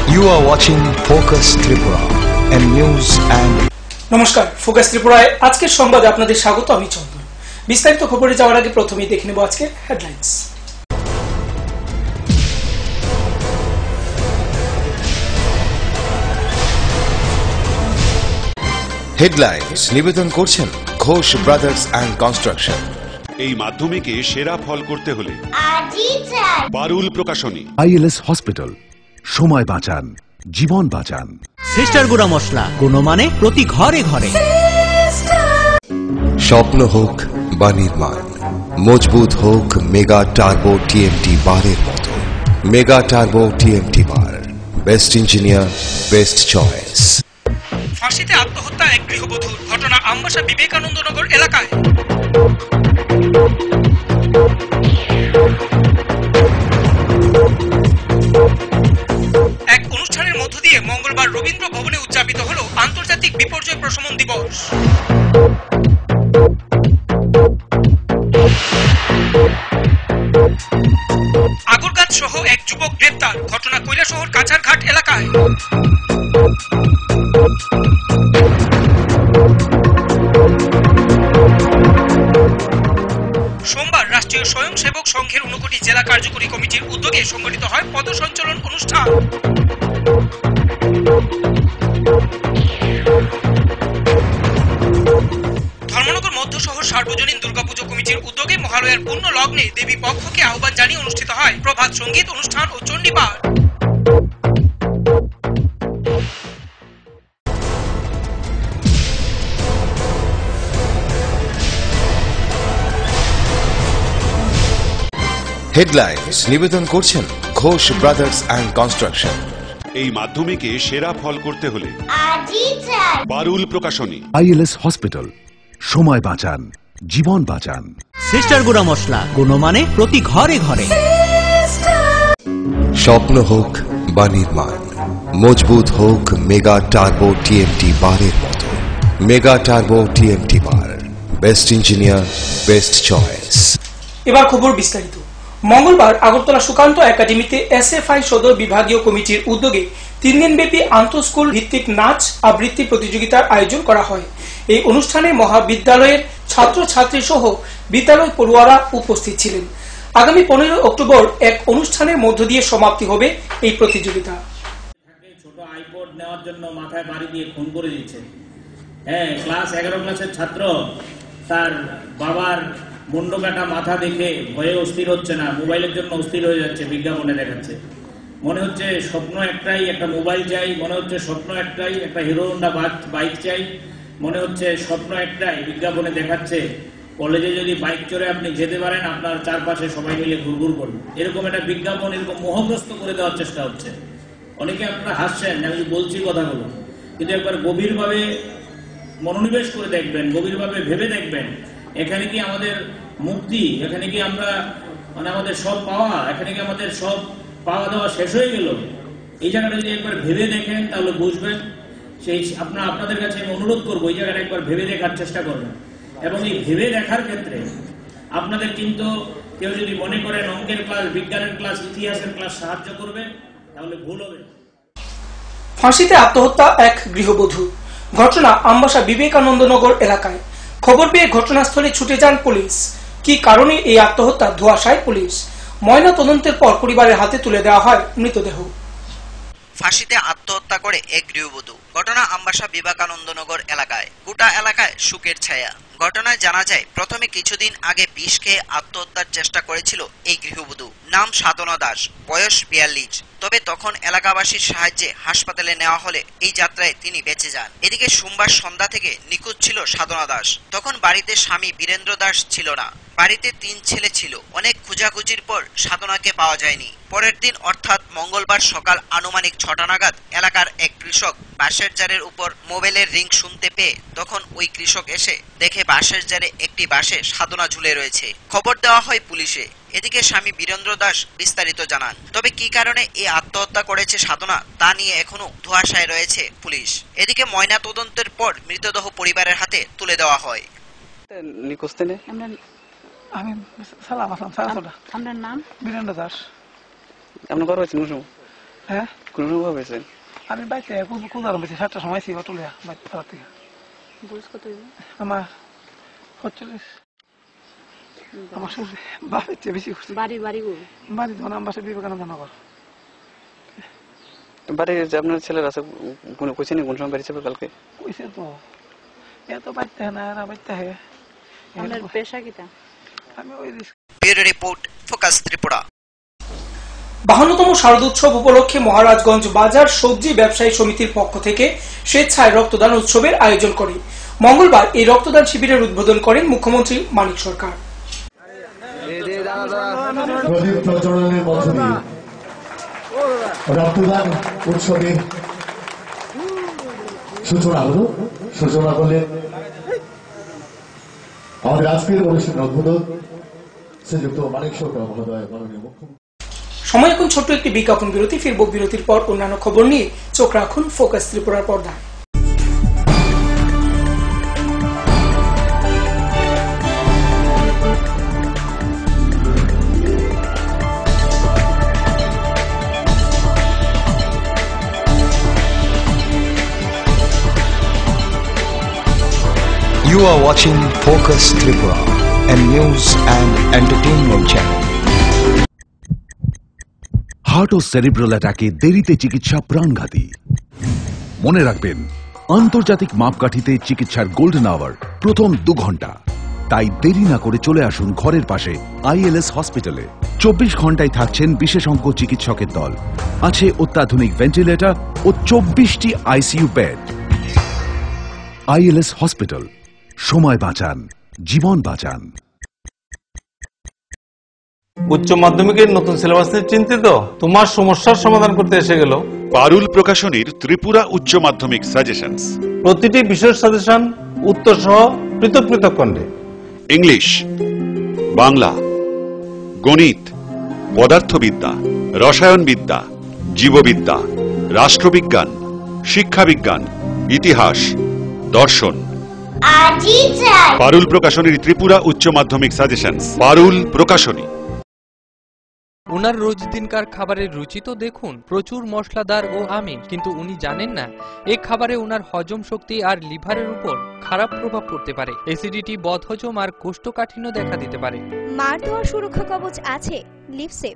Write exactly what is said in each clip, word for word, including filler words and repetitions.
You are watching Focus Tripura and news and নমস্কার focus ত্রিপুরায় আজকের সংবাদে আপনাদের স্বাগত। আমি চন্দন। বিস্তারিত খবরে যাওয়ার আগে প্রথমেই দেখে নেব আজকের হেডলাইন্স। হেডলাইন্স নিবেদন করছেন ঘোষ ব্রাদার্স অ্যান্ড কনস্ট্রাকশন। এই মাধ্যমিকে সেরা ফল করতে হলে পারুল প্রকাশনী। আইএলএস হসপিটাল, সময় বাঁচান, জীবন বাঁচান। সিস্টার গুঁড়া মশলা গুণমানে প্রতি ঘরে ঘরে। স্বপ্ন হোক বা নির্মাণ, মজবুত হোক মেগা টার্বো টিএমটি বারের মতো। Mega turbo TMT bar, best engineer, best choice. ফাঁসিতে আত্মহত্যা এক গৃহবধূর, ঘটনা আমবাসা বিবেকানন্দনগর এলাকায়। এক অনুষ্ঠানের মধ্য দিয়ে মঙ্গলবার রবীন্দ্র ভবনে উদযাপিত হল আন্তর্জাতিক বিপর্যয় প্রশমন দিবস। আগরগাছ সহ এক যুবক গ্রেপ্তার, ঘটনা কৈলাসহর কাছারঘাট এলাকায়। সোমবার রাষ্ট্রীয় স্বয়ংসেবক সংঘের ঊনকোটি জেলা কার্যকরী কমিটির উদ্যোগে সংগঠিত হয় পথসঞ্চলন অনুষ্ঠান। ধর্মনগর মধ্য শহর সার্বজনীন দুর্গাপুজো কমিটির উদ্যোগে মহালয়ার পূর্ণ লগ্নে দেবী পক্ষকে আহ্বান জানিয়ে অনুষ্ঠিত হয় প্রভাত সঙ্গীত অনুষ্ঠান ও চণ্ডীপাঠ। হেডলাইন্স নিবেদন করছেন ঘোষ ব্রাদার্স অ্যান্ড কনস্ট্রাকশন। এই মাধ্যমিকে সেরা ফল করতে হলে পারুল প্রকাশনী। আইএলএস হসপিটাল, সময় বাঁচান, জীবন বাঁচান। সিস্টার গুঁড়া মশলা গুণমানে প্রতি ঘরে ঘরে। স্বপ্ন হোক বা নির্মাণ, মজবুত হোক মেগা টার্বো টিএমটি বারের মতো। Mega turbo TMT bar, best engineer, best choice. এবার খবর বিস্তারিত। মঙ্গলবার আগরতলা সুকান্ত একাডেমিতে এসএফআই সদর বিভাগীয় কমিটির উদ্যোগে তিন দিনব্যাপী আন্তঃস্কুল ভিত্তিক নাচ আবৃত্তি প্রতিযোগিতার আয়োজন করা হয়। এই অনুষ্ঠানে মহাবিদ্যালয়ের ছাত্রছাত্রী সহ বিদ্যালয় পড়ুয়ারা উপস্থিত ছিলেন। আগামী পনেরো অক্টোবর এক অনুষ্ঠানের মধ্য দিয়ে সমাপ্তি হবে এই প্রতিযোগিতা। ছোট আইপড নেওয়ার জন্য মাথায় বাড়ি দিয়ে খুন করে দিয়েছে। হ্যাঁ, ক্লাস এগারো ক্লাসের ছাত্র তার বাবার মুন্ড কাটা মাথা দেখে ভয়ে অস্থির হচ্ছে না, মোবাইলের জন্য অস্থির হয়ে যাচ্ছে। বিজ্ঞাপনে দেখাচ্ছে, মনে হচ্ছে স্বপ্ন একটাই, একটা মোবাইল চাই। মনে হচ্ছে স্বপ্ন একটাই, একটা হিরো হোন্ডা বাইক চাই। মনে হচ্ছে স্বপ্ন একটাই, বিজ্ঞাপনে দেখাচ্ছে কলেজে যদি বাইক চড়ে আপনি যেতে পারেন, আপনার চারপাশে সবাই মিলে ঘুরঘুর করবে। এরকম একটা বিজ্ঞাপন এরকম মোহগ্রস্ত করে দেওয়ার চেষ্টা হচ্ছে। অনেকে আপনারা হাসছেন, আমি বলছি কথাগুলো, কিন্তু একবার গভীরভাবে মনোনিবেশ করে দেখবেন, গভীরভাবে ভেবে দেখবেন, এখানে কি আমাদের মুক্তি, এখানে কি আমরা মানে আমাদের সব পাওয়া, এখানে কি আমাদের সব পাওয়া দেওয়া শেষ হয়ে গেল? এই জায়গাটা যদি একবার ভেবে দেখেন তাহলে বুঝবেন। সেই আপনার আপনাদের কাছে আমি অনুরোধ করবো, এই জায়গাটা একবার ভেবে দেখার চেষ্টা করবেন। এবং এই ভেবে দেখার ক্ষেত্রে আপনাদের কিন্তু কেউ যদি মনে করেন অঙ্কের ক্লাস, বিজ্ঞানের ক্লাস, ইতিহাসের ক্লাস সাহায্য করবে, তাহলে ভুল হবে। ফাঁসিতে আত্মহত্যা এক গৃহবধূ, ঘটনা আমবাসা বিবেকানন্দনগর এলাকায়। খবর পেয়ে ঘটনাস্থলে ছুটে যান পুলিশ। কি কারণে এই আত্মহত্যা ধোঁয়াশায় পুলিশ। ময়না তদন্তের পর পরিবারের হাতে তুলে দেওয়া হয় মৃতদেহ। ফাঁসিতে আত্মহত্যা করে এক গৃহবধূ, ঘটনা আমবাসা বিবেকানন্দনগর এলাকায়। গোটা এলাকায় শোকের ছায়া। ঘটনায় জানা যায়, প্রথমে কিছুদিন আগে বিষ খেয়ে আত্মহত্যার চেষ্টা করেছিল এই গৃহবধূ। নাম সাধনা দাস, বয়স বিয়াল্লিশ। তবে তখন এলাকাবাসীর সাহায্যে হাসপাতালে নেওয়া হলে এই যাত্রায় তিনি বেঁচে যান। এদিকে সোমবার সন্ধ্যা থেকে নিখোঁজ ছিল সাধনা দাস। তখন বাড়িতে স্বামী বীরেন্দ্র দাস ছিল না। বাড়িতে তিন ছেলে ছিল। অনেক খোঁজাখুঁজির পর সাধনাকে পাওয়া যায়নি। পরের দিন অর্থাৎ মঙ্গলবার সকাল আনুমানিক ছটা নাগাদ এলাকার এক কৃষক বাঁশের জারের উপর মোবাইলের রিং শুনতে পেয়ে তখন ওই কৃষক এসে দেখে বাঁশের জারে একটি বাঁশে সাধনা ঝুলে রয়েছে। খবর দেওয়া হয় পুলিশে। এদিকে স্বামী বীরেন্দ্র দাস বিস্তারিত জানান। তবে কি কারণে এই আত্মহত্যা করেছে সাধনা, তা নিয়ে এখনো ধোঁয়াশায় রয়েছে পুলিশ। এদিকে ময়না তদন্তের পর মৃতদেহ পরিবারের হাতে তুলে দেওয়া হয়। আমি সালাম আসলাম সালাম। আপনার নাম? বীরেন্দ্র দাস। আপনার ঘর হয়েছে মুসুম? হ্যাঁ কোন রকম পেয়েছেন? আমি বাইতে কোন কোন আরাম পেয়েছি সাতটার সময় ছিল টুলিয়া বাইতে পাড়া থেকে। বয়স কত? আমার পঁয়তাল্লিশ। আমার বাপের চেয়ে বেশি করছে। বাড়ি বাড়ি বাড়ি ধন আমার বাসা বিবেকানন্দ নগর। বাড়ি যে আপনার ছেলের আছে কোনো কইছে না কোন সময় বাড়ি যাবে কালকে? কইছে তো এত বাইতে না এরা বাইতে হে। আপনার পেশা কিটা? আমি ওই ব্যুরো রিপোর্ট, ফোকাস ত্রিপুরা। বাহান্নতম শারদোৎসব উপলক্ষে মহারাজগঞ্জ বাজার সবজি ব্যবসায়ী সমিতির পক্ষ থেকে স্বেচ্ছায় রক্তদান উৎসবের আয়োজন করে। মঙ্গলবার এই রক্তদান শিবিরের উদ্বোধন করেন মুখ্যমন্ত্রী মানিক সরকার। প্রদীপ প্রজ্বলনের মধ্য দিয়ে রক্তদান উৎসবের সূচনা হল। সূচনা করলেন আমাদের আজকের অনুষ্ঠানের উদ্বোধক শ্রীযুক্ত মানিক সরকার মহোদয়, মাননীয় মুখ্যমন্ত্রী। সময় এখন ছোট্ট একটি বিজ্ঞাপন বিরতি, ফিরব বিরতির পর অন্যান্য খবর নিয়ে। চোখ রাখুন ফোকাস ত্রিপুরার পর্দায়। You are watching Focus Tripura, a news and entertainment channel. Heart ও সেরিব্রাল অ্যাটাকে দেরিতে চিকিৎসা প্রাণঘাতী। মনে রাখবেন, আন্তর্জাতিক মাপকাঠিতে চিকিৎসার গোল্ডেন আওয়ার প্রথম দু ঘন্টা। তাই দেরি না করে চলে আসুন ঘরের পাশে আইএলএস হসপিটালে। চব্বিশ ঘন্টায় থাকছেন বিশেষজ্ঞ চিকিৎসকের দল, আছে অত্যাধুনিক ভেন্টিলেটর ও চব্বিশটি আইসিইউ বেড। আইএলএস হসপিটাল, সময় বাঁচান, জীবন বাঁচান। উচ্চ মাধ্যমিকের নতুন সিলেবাস নিয়ে চিন্তিত? তোমার সমস্যার সমাধান করতে এসে গেল পারুল প্রকাশনীর ত্রিপুরা উচ্চ মাধ্যমিক সাজেশনস। প্রতিটি বিষয়ের সাজেশন উত্তর সহ পৃথক পৃথক খণ্ডে। ইংলিশ, বাংলা, গণিত, পদার্থবিদ্যা, রসায়নবিদ্যা, জীববিদ্যা, রাষ্ট্রবিজ্ঞান, শিক্ষাবিজ্ঞান, ইতিহাস, দর্শন। পারুল প্রকাশনীর ত্রিপুরা উচ্চ মাধ্যমিক সাজেশনস। পারুল প্রকাশনী। উনার রোজ দিনকার খাবারের রুচি তো দেখুন, প্রচুর মশলাদার ও আমিষ, কিন্তু উনি জানেন না এই খাবারে উনার হজম শক্তি আর লিভারের উপর খারাপ প্রভাব পড়তে পারে। অ্যাসিডিটি, বদহজম আর কোষ্ঠকাঠিন্য দেখা দিতে পারে। মার দেওয়ার সুরক্ষা কবচ আছে লিভসেভ।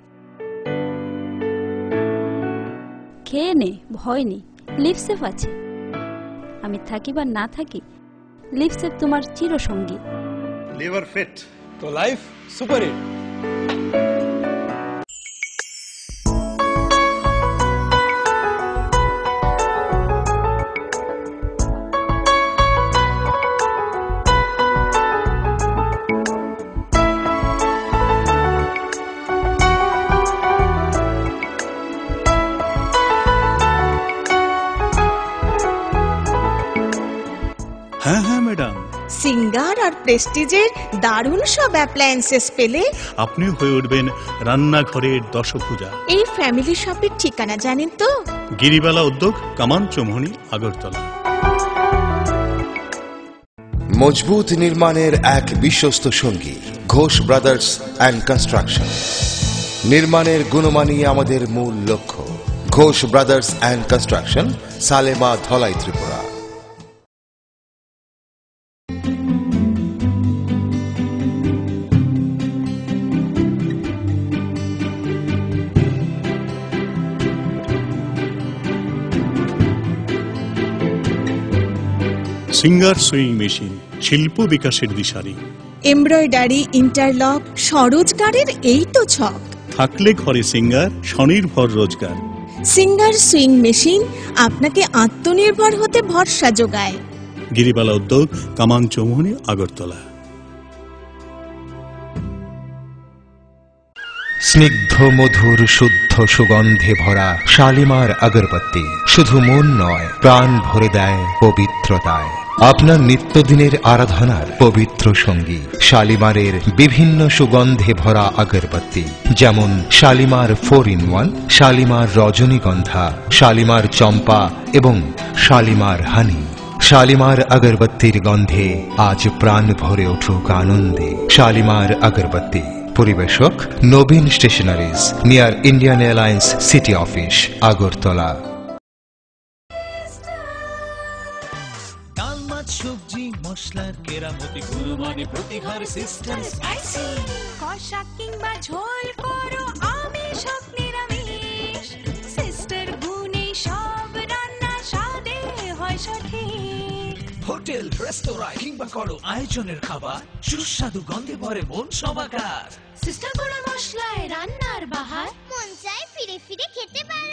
খেয়ে নে, ভয় নেই, লিভসেভ আছে। আমি থাকি বা না থাকি, লিভসেভ তোমার চিরসঙ্গী। লিভার ফিট তো লাইফ সুপার হিট। হ্যাঁ হ্যাঁ ম্যাডাম, সিঙ্গার আর প্রেস্টিজের দারুণ সব অ্যাপ্লায়েন্সেস পেলে আপনি হয়ে উঠবেন রান্নাঘরের দশভুজা। এই ফ্যামিলি শপের ঠিকানা জানেন তো? গিরিবালা উদ্যোগ, কামান চৌমুহনী, আগরতলা। মজবুত নির্মাণের এক বিশ্বস্ত সঙ্গী ঘোষ ব্রাদার্স অ্যান্ড কনস্ট্রাকশন। নির্মাণের গুণমানই আমাদের মূল লক্ষ্য। Ghosh brothers and construction, Salema, Dhalai, Tripura. Singer sewing machine, শিল্প বিকাশের দিশারি। এমব্রয়ডারি, ইন্টারলক, স্বরোজগারের এই তো ছক। থাকলে ঘরে সিঙ্গার, স্বনির্ভর রোজগার। সিঙ্গার সুইং মেশিন আপনাকে আত্মনির্ভর হতে ভরসা যোগায়। গিরিবালা উদ্যোগ, কামান চৌমুহনী, আগরতলা। স্নিগ্ধ মধুর শুদ্ধ সুগন্ধে ভরা শালিমার আগরবাতি শুধু মন নয়, প্রাণ ভরে দেয় পবিত্রতায়। আপনার নিত্যদিনের আরাধনার পবিত্র সঙ্গী শালিমারের বিভিন্ন সুগন্ধে ভরা আগরবাতি, যেমন Shalimar four in one, Shalimar Rajnigandha, Shalimar চম্পা এবং শালিমার হানি। শালিমার আগরবাতির গন্ধে আজ প্রাণ ভরে উঠুক আনন্দে। শালিমার আগরবাতি, পরিবেশক নবীন stationeries, near Indian Airlines city office, Agartala. ডাল মাছ সবজি মশলার কেরামতি গুণমানে প্রতিহার সিস্টেম স্পাইসি, কষা কিংবা ঝোল করো আমিষ হোক নিরামিষ, সিস্টার গুণে সব রান্না স্বাদে হয় সঠিক। হোটেল রেস্তোরাঁ কিংবা করো আয়োজনের খাবার, সুস্বাদু গন্ধে ভরে মন সবাকার। সিস্টার গুঁড়ো মশলায় রান্নার বাহার, মন চায় ফিরে ফিরে খেতে পারে।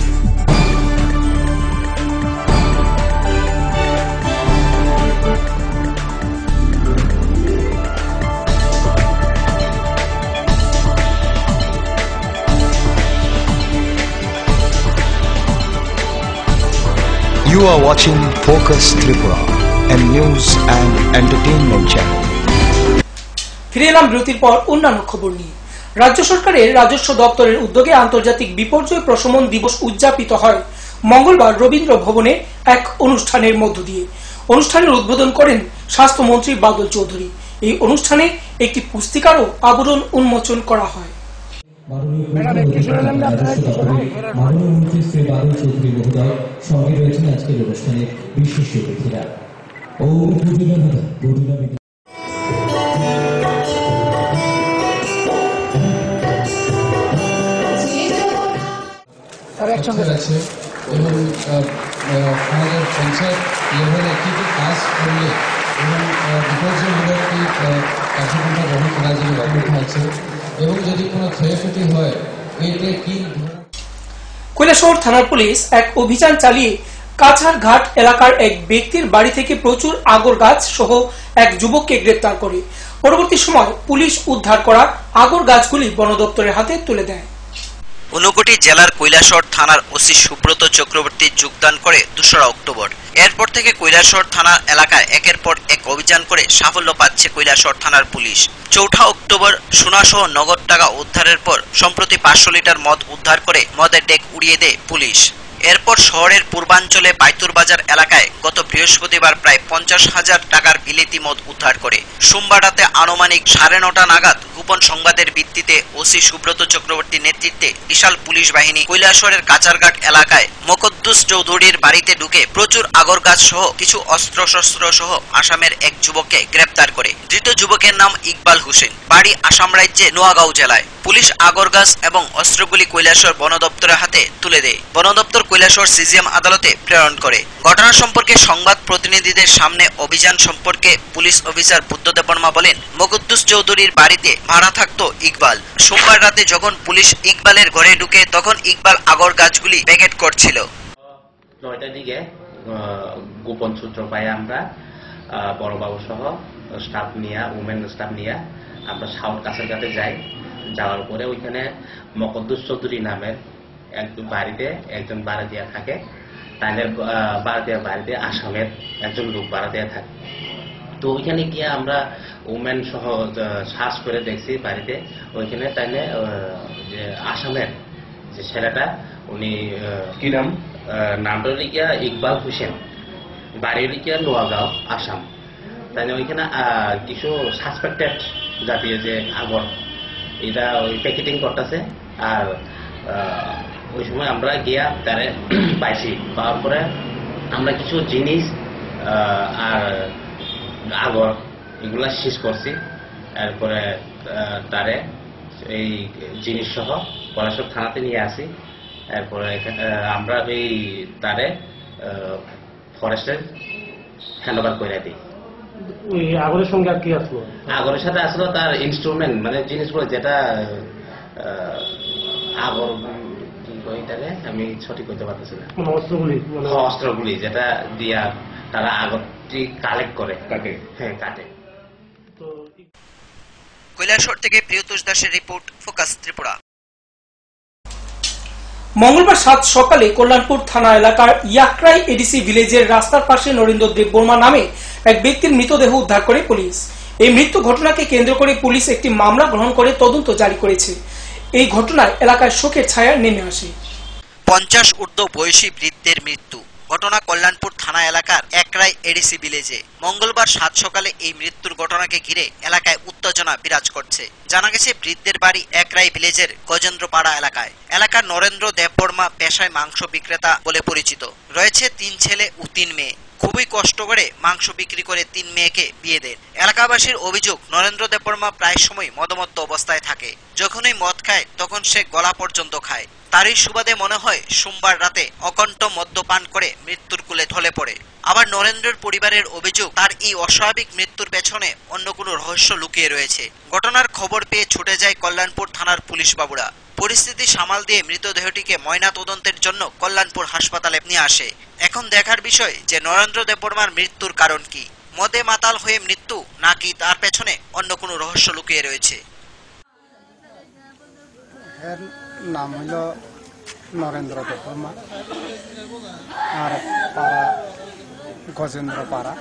You are watching Focus Tripura, a news and entertainment channel. ফিরে এলাম বিরতির পর অন্যান্য খবর নিয়ে। রাজ্য সরকারের রাজস্ব দপ্তরের উদ্যোগে আন্তর্জাতিক বিপর্যয় প্রশমন দিবস উদযাপিত হয় মঙ্গলবার রবীন্দ্র ভবনে এক অনুষ্ঠানের মধ্য দিয়ে। অনুষ্ঠানের উদ্বোধন করেন স্বাস্থ্যমন্ত্রী বাদল চৌধুরী। এই অনুষ্ঠানে একটি পুস্তিকারও আবরণ উন্মোচন করা হয়। মাননীয় মন্ত্রী শ্রী বাদল চৌধুরী মহোদয় সঙ্গে রয়েছেন আজকের অনুষ্ঠানের বিশিষ্ট অতিথিরা। ওম পুজোদনা পুজোদনা আছে এবং আমাদের পঞ্চায়েত লেভেলে কী কী কাজ করলে এবং বিপর্যয়মূলক কার্যক্রমটা গ্রহণ করা যে ব্যবস্থা আছে এবং যদি কোনো ক্ষয়ক্ষতি হয় এতে কি। কৈলাসহর থানার পুলিশ এক অভিযান চালিয়ে কাছার ঘাট এলাকার এক ব্যক্তির বাড়ি থেকে প্রচুর আগর গাছ সহ এক যুবককে গ্রেপ্তার করে। পরবর্তী সময় পুলিশ উদ্ধার করা আগর গাছগুলি বন দপ্তরের হাতে তুলে দেয়। ঊনকোটি জেলার কৈলাসহর থানার ওসি সুব্রত চক্রবর্তী যোগদান করে দোসরা অক্টোবর। এরপর থেকে কৈলাসহর থানা এলাকায় একের পর এক অভিযান করে সাফল্য পাচ্ছে কৈলাসহর থানার পুলিশ। চৌঠা অক্টোবর সোনাসহ নগদ টাকা উদ্ধারের পর সম্প্রতি পাঁচশো লিটার মদ উদ্ধার করে মদের ডেক উড়িয়ে দেয় পুলিশ। এরপর শহরের পূর্বাঞ্চলে বাইতুর বাজার এলাকায় গত বৃহস্পতিবার প্রায় পঞ্চাশ হাজার টাকার বিলেতি মদ উদ্ধার করে। সোমবার রাতে আনুমানিক সাড়ে নটা নাগাদ গোপন সংবাদের ভিত্তিতে ওসি সুব্রত চক্রবর্তীর নেতৃত্বে বিশাল পুলিশ বাহিনী কৈলাসহরের কাচারঘাট এলাকায় মোকদ্দুস চৌধুরীর বাড়িতে ঢুকে প্রচুর আগর গাছ সহ কিছু অস্ত্রশস্ত্র সহ আসামের এক যুবককে গ্রেপ্তার করে। ধৃত যুবকের নাম ইকবাল হোসেন, বাড়ি আসাম রাজ্যে নোয়াগাঁও জেলায়। পুলিশ আগর গাছ এবং অস্ত্রগুলি কৈলাসহর বন দপ্তরের হাতে তুলে দেয়। বন দপ্তর কৈলাসহর সিজিএম আদালতে প্রেরণ করে। ঘটনা সম্পর্কে সংবাদ প্রতিনিধিদের সামনে অভিযান সম্পর্কে পুলিশ অফিসার বুদ্ধদেব বর্মা বলেন, মোকদ্দুস চৌধুরীর বাড়িতে ভাড়া থাকতো ইকবাল। সোমবার রাতে যখন পুলিশ ইকবালের ঘরে ঢুকে তখন ইকবাল আগর গাছগুলি প্যাকেট করছিল। নয়টার দিকে গোপন সূত্র পাই আমরা বড়বাবু সহ স্টাফ নিয়ে উমেন স্টাফ নিয়ে আমরা সাউথ কাছারঘাটে যাই। যাওয়ার পরে ওইখানে মোকদ্দুস চৌধুরী নামের এক বাড়িতে একজন ভাড়াটিয়া থাকে। তাদের ভাড়াটিয়া বাড়িতে আসামের একজন লোক ভাড়াটিয়া থাকে। তো ওইখানে গিয়ে আমরা উমেন সহ সার্চ করে দেখছি বাড়িতে। ওইখানে তাইলে যে আসামের যে ছেলেটা উনি কি নাম নামটা লিখিয়া ইকবাল হোসেন, বাড়ি লিখিয়া নোয়াগাঁও আসাম। তাই ওইখানে কিছু সাসপেক্টেড জাতীয় যে আগর এটা ওই প্যাকেটিং করতেছে। আর ওই সময় আমরা গিয়া তারে পাইছি। পাওয়ার পরে আমরা কিছু জিনিস আর আগর এগুলা শেষ করছি। এরপরে তারে এই জিনিস সহ কৈলাসহর থানাতে নিয়ে আসি। এরপরে আমরা এই তারে ফরেস্টে হ্যান্ড ওভার করে দিই। আগরের সঙ্গে আর কি আসলো? আগরের সাথে আসলো তার ইনস্ট্রুমেন্ট, মানে জিনিসগুলো যেটা আগর কি কইটারে আমি সঠিক করতে পারতেছি না, অস্ত্রগুলি অস্ত্রগুলি যেটা দিয়া তারা আগরটি কালেক্ট করে কাটে। হ্যাঁ কাটে। কৈলাসহর থেকে প্রিয়তোষ দাসের রিপোর্ট, ফোকাস ত্রিপুরা। মঙ্গলবার সাত সকালে কল্যাণপুর থানা এলাকার ইয়াকরাই এডিসি ভিলেজের রাস্তার পাশে নরেন্দ্র দেব বর্মা নামে এক ব্যক্তির মৃতদেহ উদ্ধার করে পুলিশ। এই মৃত্যু ঘটনাকে কেন্দ্র করে পুলিশ একটি মামলা গ্রহণ করে তদন্ত জারি করেছে। এই ঘটনায় এলাকায় শোকের ছায়া নেমে আসে। পঞ্চাশ ঊর্ধ্ব বয়সী বৃদ্ধের মৃত্যু। ঘটনা কল্যাণপুর থানা এলাকার একরাই এডিসি ভিলেজে। মঙ্গলবার সাত সকালে এই মৃত্যুর ঘটনাকে ঘিরে এলাকায় উত্তেজনা বিরাজ করছে। জানা গেছে বৃদ্ধের বাড়ি একরাই ভিলেজের গজেন্দ্রপাড়া এলাকায়। এলাকার নরেন্দ্র দেববর্মা পেশায় মাংস বিক্রেতা বলে পরিচিত। রয়েছে তিন ছেলে ও তিন মেয়ে। খুবই কষ্ট করে মাংস বিক্রি করে তিন মেয়েকে বিয়ে দেন। এলাকাবাসীর অভিযোগ, নরেন্দ্র দেববর্মা প্রায় সময় মদমত্ত অবস্থায় থাকে। যখনই মদ খায় তখন সে গলা পর্যন্ত খায়। তারই সুবাদে মনে হয় সোমবার রাতে অকণ্ঠ মদ্যপান করে মৃত্যুর কোলে ঢলে পড়ে। আবার নরেন্দ্রের পরিবারের অভিযোগ, তার এই অস্বাভাবিক মৃত্যুর পেছনে অন্য কোনো রহস্য লুকিয়ে রয়েছে। ঘটনার খবর পেয়ে ছুটে যায় কল্যাণপুর থানার পুলিশ বাবুরা। পরিস্থিতি সামাল দিয়ে মৃতদেহটিকে ময়না তদন্তের জন্য কল্যাণপুর হাসপাতালে নিয়ে আসে। এখন দেখার বিষয় যে নরেন্দ্র দেববর্মার মৃত্যুর কারণ কি, মদে মাতাল হয়ে মৃত্যু নাকি তার পেছনে অন্য কোনো রহস্য লুকিয়ে রয়েছে। এর নাম হইল নরেন্দ্র দেববর্মা, আর পাড়া গজেন্দ্র পাড়া।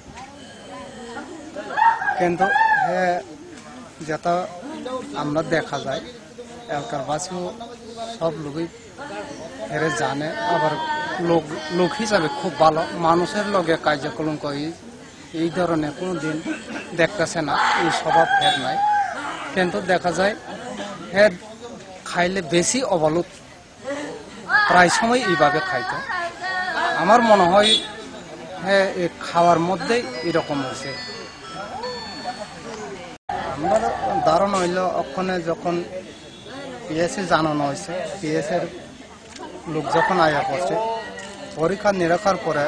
কিন্তু হে যেটা আমরা দেখা যায় এলাকার বাসীও সব লোকই হেরে জানে। আবার লোক লোক হিসাবে খুব ভালো, মানুষের লগে কার্যক্রম করি এই ধরনের কোনো দিন দেখতেছে না, এই স্বভাব হের নাই। কিন্তু দেখা যায় হের খাইলে বেশি অবলুত, প্রায় সময় এইভাবে খাইতো। আমার মনে হয় হ্যাঁ খাওয়ার মধ্যেই এরকম হয়েছে। আমার ধারণা হইল ওখানে যখন পিএসসি জানানো হয়েছে, পিএসের লোক যখন আয়া করছে পরীক্ষা নিরীক্ষার পরে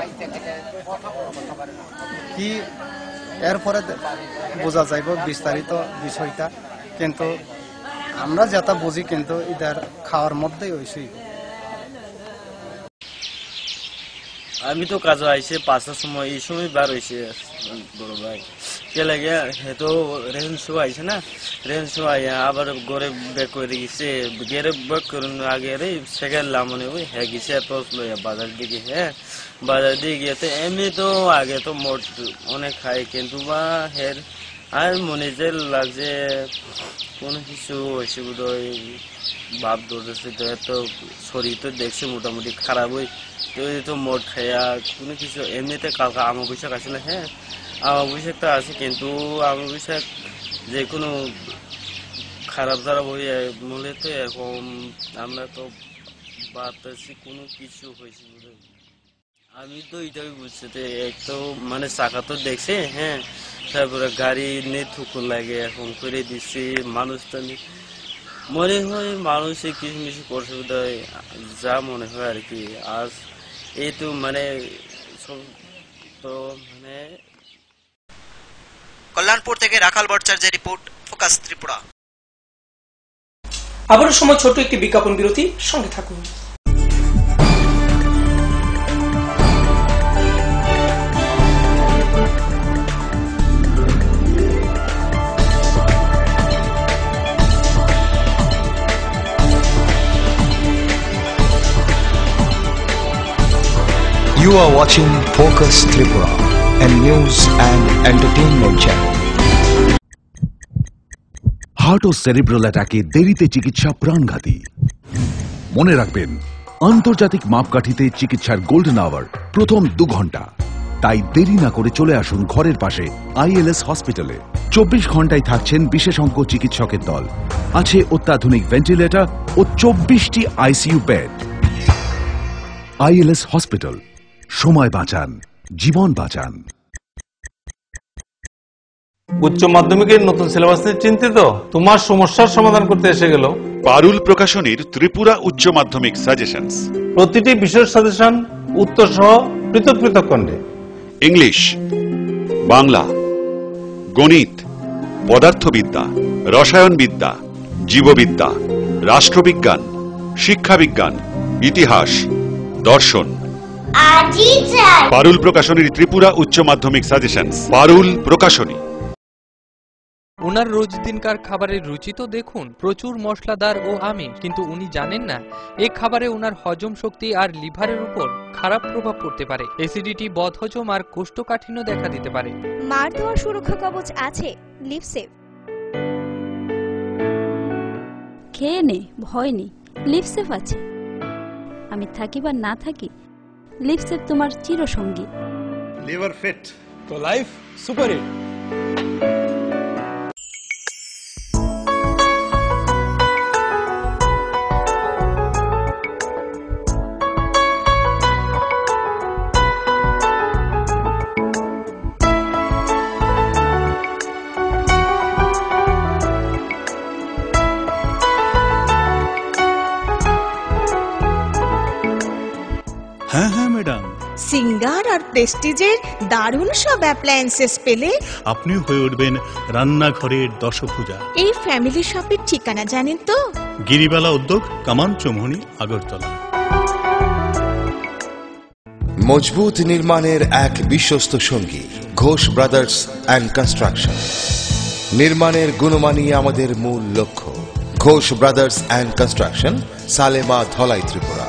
কি এরপরে বোঝা যাইব বিস্তারিত বিষয়টা। কিন্তু আমরা যেটা বুঝি কিন্তু এদের খাওয়ার মধ্যেই হয়েছে। আমি তো কাজে আইসে পাঁচটার সময়, এই সময় বার হয়েছে বড় ভাই কে লাগে হে তো রেন শো আইছে না, রেন শো আইয়া আবার ঘরে ব্যাক করে গেছে। গেরে ব্যাক করুন আগে রে সেকেন্ড লামনে ওই হ্যাঁ গেছে টস লইয়া বাজার দিকে। হ্যাঁ বাজার দিয়ে গিয়েতে এমনি তো আগে তো মোট অনেক খাই, কিন্তু বা হের আর মনে যে লাগছে কোনো কিছু হয়েছে বোধ হয়, ভাব ধরেছে। তো এত শরীর তো দেখছে মোটামুটি খারাপ হই, তো এই তো মোট খাইয়া কোনো কিছু। এমনিতে কালকে আমাবস্যাক আসলে, হ্যাঁ আমাবস্যাকটা আছে, কিন্তু আমাবস্যাক যে কোনো খারাপ খারাপ হয়ে মনে তো এখন আমরা তো বাতাসি কোনো কিছু হয়েছে বোধ হয়। আমি তো এটাই বুঝছি, এক তো মানে চাকা তো দেখছে, হ্যাঁ তারপরে গাড়ি নিয়ে থুকুর লাগে এখন করে দিচ্ছি। মানুষ তো মনে হয় মানুষে কিছু মিশু করছে বোধ হয়, যা মনে হয় আর কি। আজ এই তো মানে সব তো মানে। কল্যাণপুর থেকে রাখাল ভট্টাচার্যের রিপোর্ট, ফোকাস ত্রিপুরা। আবারও সময় ছোট্ট একটি বিজ্ঞাপন বিরতি, সঙ্গে থাকুন। You are watching Focus Tripura, a news and entertainment channel. Heart ও সেরিব্রাল অ্যাটাকে দেরিতে চিকিৎসা প্রাণঘাতী। মনে রাখবেন, আন্তর্জাতিক মাপকাঠিতে চিকিৎসার গোল্ডেন আওয়ার প্রথম দু ঘন্টা। তাই দেরি না করে চলে আসুন ঘরের পাশে আইএলএস হসপিটালে। চব্বিশ ঘন্টায় থাকছেন বিশেষজ্ঞ চিকিৎসকের দল, আছে অত্যাধুনিক ভেন্টিলেটর ও চব্বিশটি আইসিইউ বেড। আইএলএস হসপিটাল, সময় বাঁচান, জীবন বাঁচান। উচ্চ মাধ্যমিকের নতুন সিলেবাস নিয়ে চিন্তিত? তোমার সমস্যার সমাধান করতে এসে গেল পারুল প্রকাশনীর ত্রিপুরা উচ্চ মাধ্যমিক সাজেশনস। প্রতিটি বিষয়ের সাজেশন উত্তর সহ পৃথক পৃথক খণ্ডে। ইংলিশ, বাংলা, গণিত, পদার্থবিদ্যা, রসায়নবিদ্যা, জীববিদ্যা, রাষ্ট্রবিজ্ঞান, শিক্ষাবিজ্ঞান, ইতিহাস, দর্শন। পারুল প্রকাশনীর ত্রিপুরা উচ্চ মাধ্যমিক সাজেশনস। পারুল প্রকাশনী। ওনার রোজ দিনকার খাবারের রুচি তো দেখুন, প্রচুর মশলাদার ও আমিষ, কিন্তু উনি জানেন না এই খাবারে ওনার হজম শক্তি আর লিভারের উপর খারাপ প্রভাব পড়তে পারে। অ্যাসিডিটি, বদহজম আর কোষ্ঠকাঠিন্য দেখা দিতে পারে। মার দেওয়া সুরক্ষা কবচ আছে লিভসেভ। খেয়ে নে, ভয় নেই, লিভসেভ আছে। আমি থাকি বা না থাকি, লিপসেভ তোমার চিরসঙ্গী। লিভার ফিট তো লাইফ সুপার হিট। হ্যাঁ হ্যাঁ ম্যাডাম, সিঙ্গার আর প্রেস্টিজের দারুণ সব অ্যাপ্লায়েন্সেস পেলে আপনি হয়ে উঠবেন রান্নাঘরের দশভুজা। এই ফ্যামিলি শপের ঠিকানা জানেন তো? গিরিবালা উদ্যোগ, কামান চৌমুহনী, আগরতলা। মজবুত নির্মাণের এক বিশ্বস্ত সঙ্গী ঘোষ ব্রাদার্স অ্যান্ড কনস্ট্রাকশন। নির্মাণের গুণমানই আমাদের মূল লক্ষ্য। Ghosh brothers and construction, Salema, Dhalai, Tripura.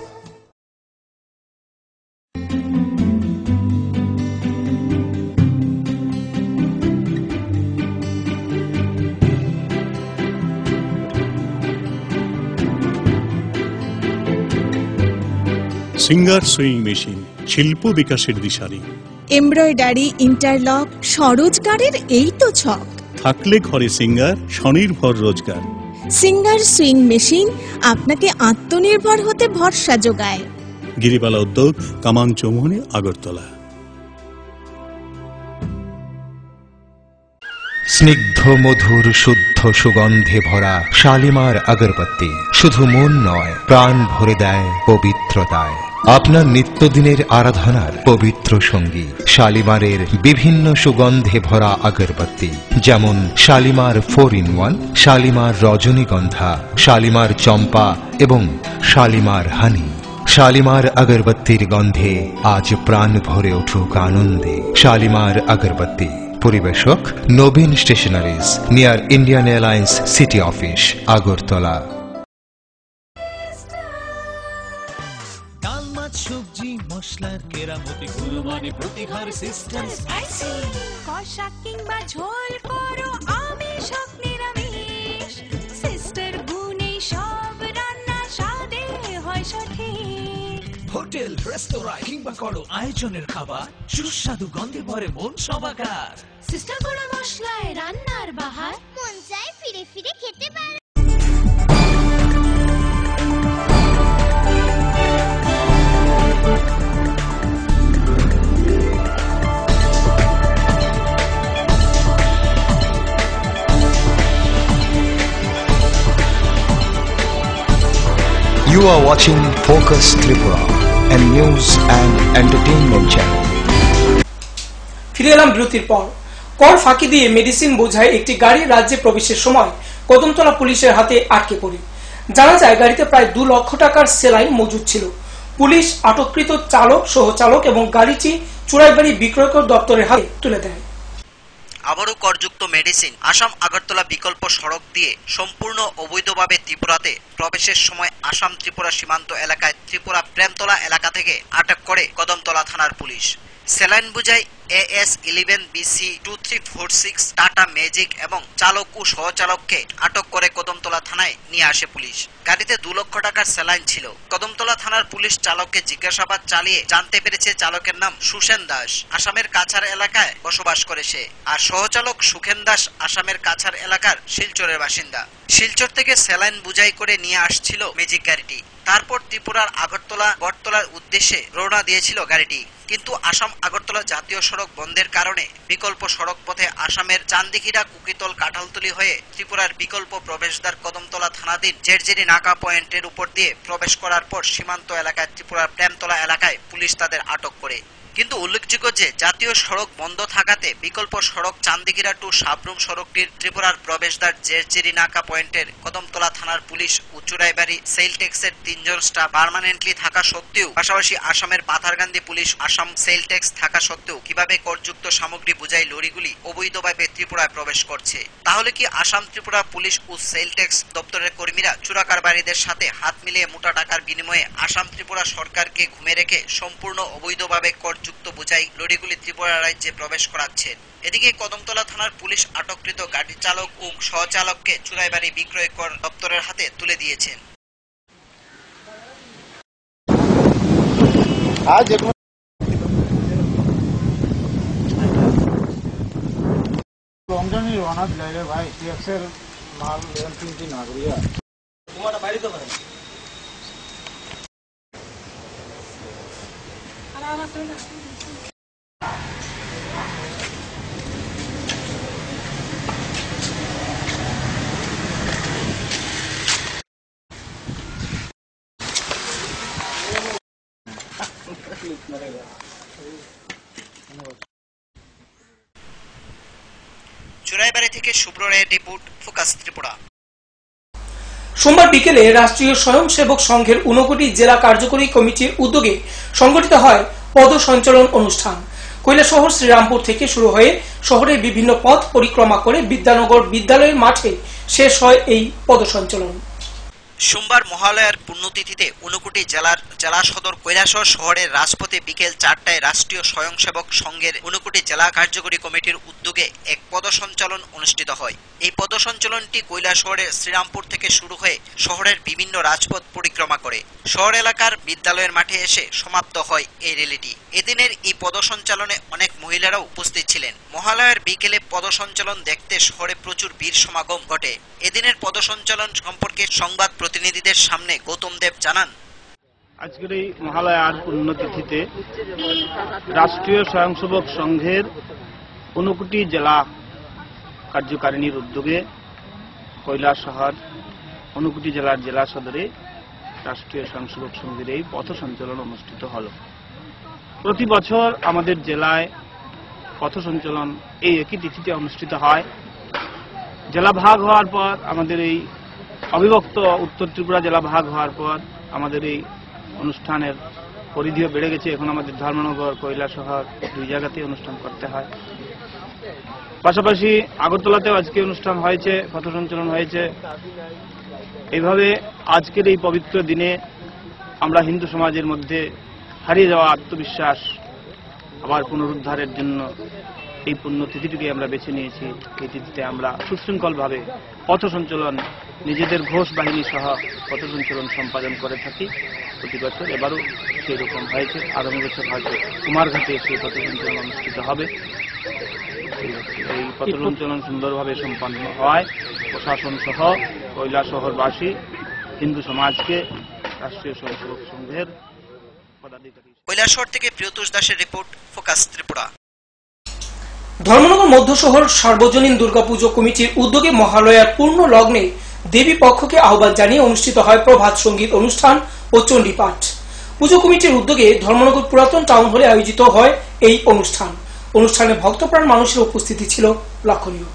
Singer sewing machine, শিল্প বিকাশের দিশারি। এমব্রয়ডারি, ইন্টারলক, স্বরোজগারের এই তো ছক। থাকলে ঘরে সিঙ্গার, স্বনির্ভর রোজগার। সিঙ্গার সুইং মেশিন আপনাকে আত্মনির্ভর হতে ভরসা যোগায়। গিরিবালা উদ্যোগ, কামান চৌমুহনী, আগরতলা। স্নিগ্ধ মধুর শুদ্ধ সুগন্ধে ভরা শালিমার আগরবাতি শুধু মন নয়, প্রাণ ভরে দেয় পবিত্রতায়। আপনার নিত্যদিনের আরাধনার পবিত্র সঙ্গী শালিমারের বিভিন্ন সুগন্ধে ভরা আগরবাতি, যেমন Shalimar four in one, Shalimar Rajnigandha, Shalimar চম্পা এবং শালিমার হানি। শালিমার আগরবাতির গন্ধে আজ প্রাণ ভরে উঠুক আনন্দে। শালিমার আগরবাতি। পরিবেশক নবীন stationeries, near Indian Airlines city office, Agartala. ডাল, মাছ, সবজি, মশলার কেরামতি, গুণমানে প্রতিভার সিস্টেম স্পাইসি। কষা কিংবা ঝোল করো আমিষ হোক নিরামিষ, সিস্টার গুণে সব রান্না স্বাদে হয় সঠিক। হোটেল, রেস্তোরাঁ কিংবা করো আয়োজনের খাবার, সুস্বাদু গন্ধে ভরে মন সবাকার। সিস্টার গুঁড়ো মশলায় রান্নার বাহার, মন চায় ফিরে ফিরে খেতে পারে। You are watching Focus Tripura, a news and entertainment channel. ফিরে এলাম বিরতির পর। কর ফাঁকি দিয়ে মেডিসিন বোঝায় একটি গাড়ি রাজ্যে প্রবেশের সময় কদমতলা পুলিশের হাতে আটকে পড়ে। জানা যায় গাড়িতে প্রায় দু লক্ষ টাকার সেলাইন মজুদ ছিল। পুলিশ আটককৃত চালক, সহচালক এবং গাড়িটি চুড়াইবাড়ি বিক্রয়কর দপ্তরের হাতে তুলে দেয়। আবারও করযুক্ত মেডিসিন আসাম আগরতলা বিকল্প সড়ক দিয়ে সম্পূর্ণ অবৈধভাবে ত্রিপুরাতে প্রবেশের সময় আসাম ত্রিপুরা সীমান্ত এলাকায় ত্রিপুরা প্রেমতলা এলাকা থেকে আটক করে কদমতলা থানার পুলিশ। সেলাইন বুঝাই A S eleven B C two three four six Tata magic এবং চালক ও সহচালককে আটক করে কদমতলা থানায় নিয়ে আসে পুলিশ। গাড়িতে দু লক্ষ টাকার সেলাইন ছিল। কদমতলা থানার পুলিশ চালককে জিজ্ঞাসাবাদ চালিয়ে জানতে পেরেছে চালকের নাম সুসেন দাস, আসামের কাছার এলাকায় বসবাস করে সে। আর সহচালক সুখেন দাস আসামের কাছার এলাকার শিলচরের বাসিন্দা। শিলচর থেকে সেলাইন বুঝাই করে নিয়ে আসছিল ম্যাজিক গাড়িটি। তারপর ত্রিপুরার আগরতলা বটতলার উদ্দেশ্যে রওনা দিয়েছিল গাড়িটি। কিন্তু আসাম আগরতলা জাতীয় সড়ক বন্ধের কারণে বিকল্প সড়ক পথে আসামের চান্দিখিরা, কুকিতল, কাঁঠালতলি হয়ে ত্রিপুরার বিকল্প প্রবেশদ্বার কদমতলা থানাধীন জেরজেরি নাকা পয়েন্টের উপর দিয়ে প্রবেশ করার পর সীমান্ত এলাকায় ত্রিপুরার প্রেমতলা এলাকায় পুলিশ তাদের আটক করে। কিন্তু উল্লেখযোগ্য যে জাতীয় সড়ক বন্ধ থাকাতে বিকল্প সড়ক চান্দিখিরা টু সাবরুম সড়কটির ত্রিপুরার প্রবেশদ্বার জেরজেরি নাকা পয়েন্টের কদমতলা থানার পুলিশ ও চুড়াইবাড়ি সেল ট্যাক্সের তিনজন স্টাফ পার্মানেন্টলি থাকা সত্ত্বেও, পাশাপাশি আসামের Patharkandi police Assam sale tax থাকা সত্ত্বেও কিভাবে করযুক্ত সামগ্রী বোঝাই লরিগুলি অবৈধভাবে ত্রিপুরায় প্রবেশ করছে? তাহলে কি আসাম ত্রিপুরা পুলিশ ও সেল ট্যাক্স দপ্তরের কর্মীরা চোরাকারবারীদের সাথে হাত মিলিয়ে মোটা টাকার বিনিময়ে আসাম ত্রিপুরা সরকারকে ঘুমে রেখে সম্পূর্ণ অবৈধভাবে করযুক্ত বোঝাই লরিগুলি ত্রিপুরা রাজ্যে প্রবেশ করাচ্ছেন? এদিকে কদমতলা থানার পুলিশ আটককৃত গাড়ি চালক ও সহচালককে চুড়াইবাড়ি বিক্রয় কর দপ্তরের হাতে তুলে দিয়েছেন। আজ রমজানি রওনা দিলে ভাই টিএক্সের মাল তিনটি নাগরিয়া তোমাটা বাইরে তো পারে আরে আমার তো না চুরাইবাড়ি থেকে শুভ্র রায়ের রিপোর্ট, ফোকাস ত্রিপুরা। সোমবার বিকেলে রাষ্ট্রীয় স্বয়ংসেবক সংঘের ঊনকোটি জেলা কার্যকরী কমিটির উদ্যোগে সংগঠিত হয় পদ সঞ্চালন অনুষ্ঠান। কৈলাসহর শ্রীরামপুর থেকে শুরু হয়ে শহরের বিভিন্ন পথ পরিক্রমা করে বিদ্যানগর বিদ্যালয়ের মাঠে শেষ হয় এই পদ সঞ্চালন। সোমবার মহালয়ার পুণ্যতিথিতে ঊনকোটি জেলার জেলা সদর কৈলাসহর শহরের রাজপথে বিকেল চারটায় রাষ্ট্রীয় স্বয়ংসেবক সংঘের ঊনকোটি জেলা কার্যকরী কমিটির উদ্যোগে এক পদসঞ্চালন অনুষ্ঠিত হয়। এই পদসঞ্চালনটি কৈলাসহরের শ্রীরামপুর থেকে শুরু হয়ে শহরের বিভিন্ন রাজপথ পরিক্রমা করে শহর এলাকার বিদ্যালয়ের মাঠে এসে সমাপ্ত হয় এই র্যালিটি। এদিনের এই পদসঞ্চালনে অনেক মহিলারাও উপস্থিত ছিলেন। মহালয়ার বিকেলে পদসঞ্চালন দেখতে শহরে প্রচুর ভিড় সমাগম ঘটে। এদিনের পদসঞ্চালন সম্পর্কে সংবাদ প্রতিনিধিদের সামনে গৌতম দেব জানান, আজকের এই মহালয়ার পুণ্যতিথিতে রাষ্ট্রীয় স্বয়ংসেবক সংঘের ঊনকোটি জেলা কার্যকারিণীর উদ্যোগে কৈলাসহর ঊনকোটি জেলার জেলা সদরে রাষ্ট্রীয় স্বয়ংসেবক সংঘের এই পথ সঞ্চালন অনুষ্ঠিত হল। প্রতি বছর আমাদের জেলায় পথ সঞ্চালন এই একই তিথিতে অনুষ্ঠিত হয়। জেলা ভাগ হওয়ার পর আমাদের এই অবিভক্ত উত্তর ত্রিপুরা জেলা ভাগ হওয়ার পর আমাদের এই অনুষ্ঠানের পরিধিও বেড়ে গেছে। এখন আমাদের ধর্মনগর, কৈলাসহর দুই জায়গাতে অনুষ্ঠান করতে হয়। পাশাপাশি আগরতলাতেও আজকে অনুষ্ঠান হয়েছে, পথ সঞ্চালন হয়েছে। এইভাবে আজকের এই পবিত্র দিনে আমরা হিন্দু সমাজের মধ্যে হারিয়ে যাওয়া আত্মবিশ্বাস আবার পুনরুদ্ধারের জন্য এই পুণ্যতিথিটিকে আমরা বেছে নিয়েছি। এই তিথিতে আমরা সুশৃঙ্খলভাবে পথ সঞ্চালন নিজেদের ঘোষ বাহিনী সহ পথ সঞ্চালন সম্পাদন করে থাকি প্রতি বছর। এবারও সেই রকম হয়েছে। আগামী বছর হয়তো কুমারঘাটে সেই পথ সঞ্চালন অনুষ্ঠিত হবে। এই পথ সঞ্চালন সুন্দরভাবে সম্পন্ন হয়। প্রশাসন সহ কৈলাসহরবাসী হিন্দু সমাজকে রাষ্ট্রীয় স্বয়ংসেবক সংঘের পদাধিকারী। কৈলাসহর থেকে প্রিয়তোষ দাসের রিপোর্ট, ফোকাস ত্রিপুরা। ধর্মনগর মধ্য শহর সার্বজনীন দুর্গাপুজো কমিটির উদ্যোগে মহালয়ার পূর্ণ লগ্নে দেবী পক্ষকে আহ্বান জানিয়ে অনুষ্ঠিত হয় প্রভাত সঙ্গীত অনুষ্ঠান ও চণ্ডীপাঠ। পুজো কমিটির উদ্যোগে ধর্মনগর পুরাতন টাউন হলে আয়োজিত হয় এই অনুষ্ঠান। অনুষ্ঠানে ভক্তপ্রাণ মানুষের উপস্থিতি ছিল লক্ষণীয়।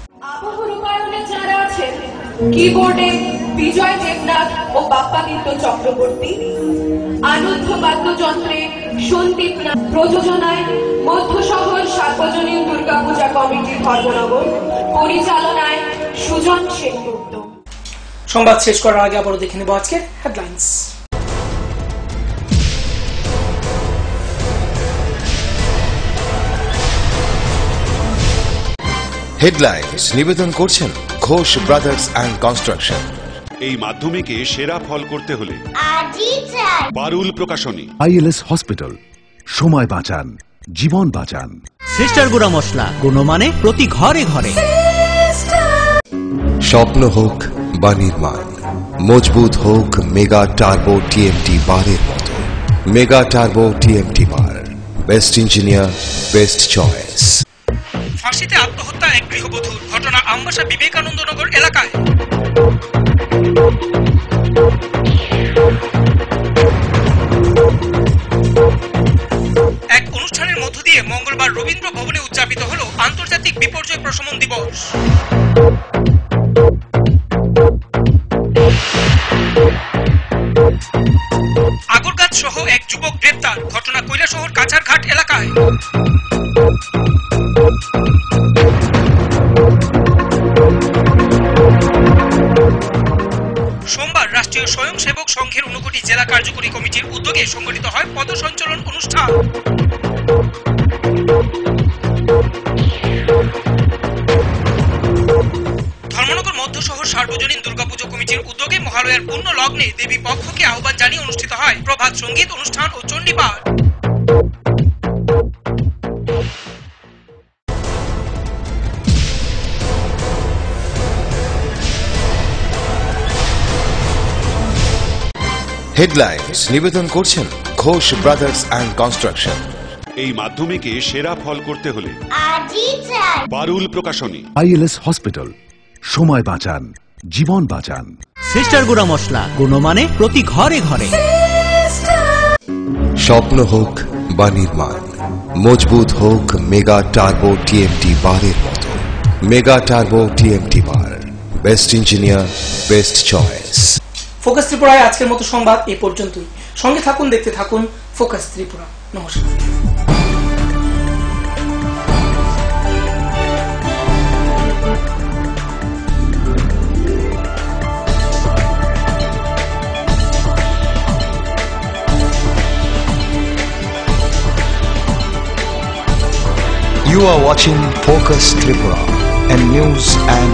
কিবোর্ডে বিজয় দেবনাথ ও বাপ্পাদিত্য চক্রবর্তী, আনন্দ বাদ্যযন্ত্রে সন্দীপ নাথ, প্রযোজনায় মধ্য শহর সার্বজনীন দুর্গাপূজা কমিটির ধর্মনগর, পরিচালনায় সুজন সেনগুপ্ত। সংবাদ শেষ করার আগে আবারও দেখে নেব আজকের হেডলাইন্স। হেডলাইন্স নিবেদন করছেন ঘোষ ব্রাদার্স অ্যান্ড কনস্ট্রাকশন। এই মাধ্যমিকে সেরা ফল করতে হলে পারুল প্রকাশনী। আইএলএস হসপিটাল, সময় বাঁচান, জীবন বাঁচান। সিস্টার গুঁড়া মশলা, গুণমানে প্রতি ঘরে ঘরে। স্বপ্ন হোক বা নির্মাণ, মজবুত হোক মেগা টার্বো টিএমটি বারের মতো। Mega turbo TMT bar, best engineer, best choice. ফাঁসিতে আত্মহত্যা এক গৃহবধূর, ঘটনা আমবাসা বিবেকানন্দনগর এলাকায়। এক অনুষ্ঠানের মধ্য দিয়ে মঙ্গলবার রবীন্দ্র ভবনে উদযাপিত হল আন্তর্জাতিক বিপর্যয় প্রশমন দিবস। আগরগাছ সহ এক যুবক গ্রেপ্তার, ঘটনা কৈলাসহর কাছারঘাট এলাকায়। সোমবার রাষ্ট্রীয় স্বয়ংসেবক সংঘের ঊনকোটি জেলা কার্যকরী কমিটির উদ্যোগে সংগঠিত হয় পদ সঞ্চালন অনুষ্ঠান। ধর্মনগর মধ্য শহর সার্বজনীন দুর্গাপুজো কমিটির উদ্যোগে মহালয়ার পূর্ণ লগ্নে দেবী পক্ষকে আহ্বান জানিয়ে অনুষ্ঠিত হয় প্রভাত সঙ্গীত অনুষ্ঠান ও চণ্ডীপাঠ। হেডলাইন্স নিবেদন করছেন ঘোষ ব্রাদার্স অ্যান্ড কনস্ট্রাকশন। এই মাধ্যমিকে সেরা ফল করতে হলে আজই চাই পারুল প্রকাশনী। আইএলএস হসপিটাল, সময় বাঁচান, জীবন বাঁচান। সিস্টার গুঁড়া মশলা, গুণমানে প্রতি ঘরে ঘরে। স্বপ্ন হোক বা নির্মাণ, মজবুত হোক মেগা টার্বো টিএমটি বারের মতো। Mega turbo TMT bar, best engineer, best choice. Focus ত্রিপুরায় আজকের মতো সংবাদ এ পর্যন্তই। সঙ্গে থাকুন, দেখতে থাকুন ফোকাস ত্রিপুরা। নমস্কার। You are watching Focus Tripura, a news and